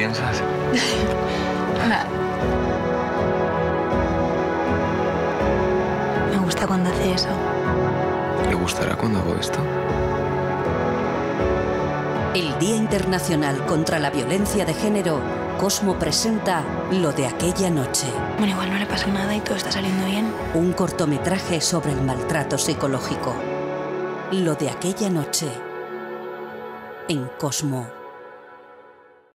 piensas? Nada. Me gusta cuando hace eso. ¿Le gustará cuando hago esto? El Día Internacional contra la Violencia de Género, Cosmo presenta Lo de aquella noche. Bueno, igual no le pasa nada y todo está saliendo bien. Un cortometraje sobre el maltrato psicológico. Lo de aquella noche. En Cosmo.